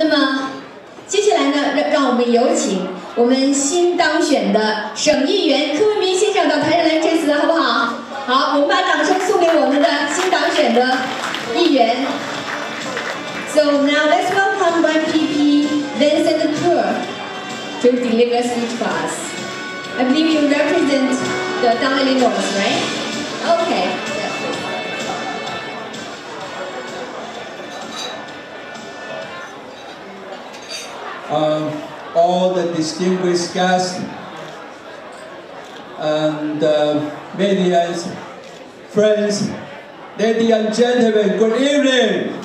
那么接下来呢，让我们有请我们新当选的省议员柯文彬先生到台上来致辞，好不好？好，我们把掌声送给我们的新当选的议员。So now let's welcome YPP Vincent Tour to deliver a speech for us. I believe you represent the Donnelly North, right? Okay. All the distinguished guests and media friends, ladies and gentlemen, good evening.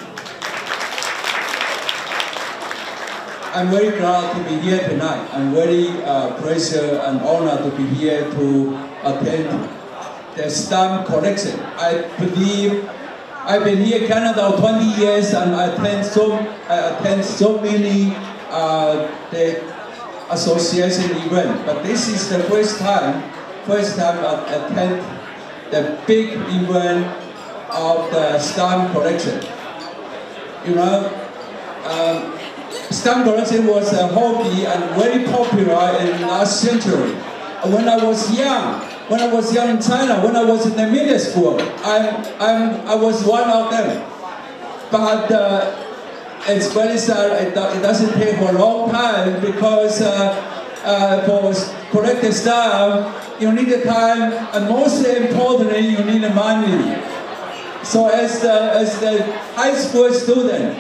I'm very glad to be here tonight. I'm very pleasure and honored to be here to attend the stamp collection. I believe I've been here in Canada 20 years and I attend so many the association event, but this is the first time I attend the big event of the stamp collection. You know, stamp collection was a hobby and very popular in last century. When I was young in China, when I was in the middle school, I was one of them. But it's very sad. It doesn't take for a long time because for collecting stamp, you need the time, and most importantly, you need the money. So as the high school student,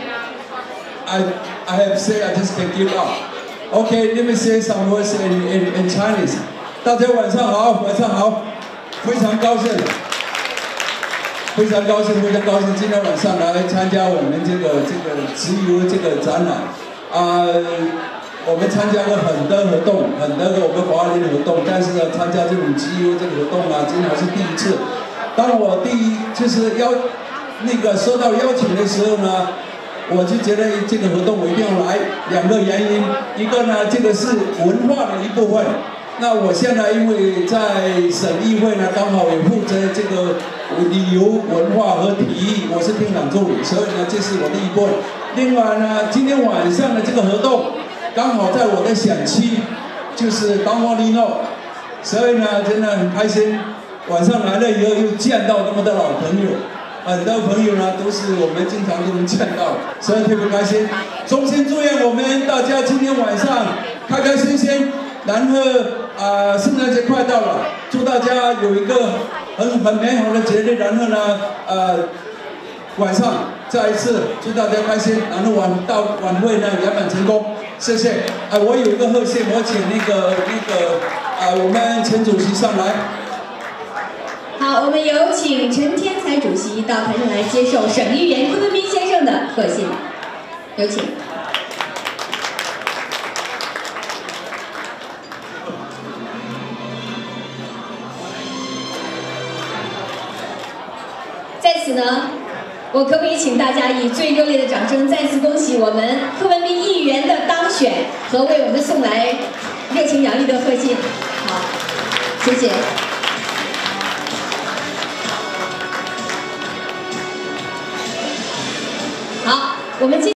I have to say I just can't give up. Okay, let me say some words in Chinese. 大家晚上好，晚上好，非常高兴。非常高兴今天晚上来参加我们这个植油这个展览。我们参加过很多活动，很多个我们华人的活动，但是呢，参加这种植油这个活动啊，今天是第一次。当我就是收到邀请的时候呢，我就觉得这个活动我一定要来。两个原因，一个呢，这个是文化的一部分。那我现在因为在省议会呢，刚好也负责这个旅游文化和体育，我是厅长助理，所以呢，这是我的一部分。另外呢，今天晚上的这个活动刚好在我的选区，就是Donnelly North，所以呢，真的很开心。晚上来了以后又见到那么多老朋友，很多朋友呢都是我们经常都能见到，所以特别开心。衷心祝愿我们大家今天晚上开开心心。然后圣诞节快到了，祝大家有一个很美好的节日。然后呢，晚上再一次祝大家开心。然后晚会呢圆满成功，谢谢。我有一个贺信，我请我们陈主席上来。 好，我们有请陈天才主席到台上来接受省议员柯文彬先生的贺信，有请。在此呢，我可不可以请大家以最热烈的掌声，再次恭喜我们柯文彬议员的当选和为我们送来热情洋溢的贺信。好，谢谢。好，我们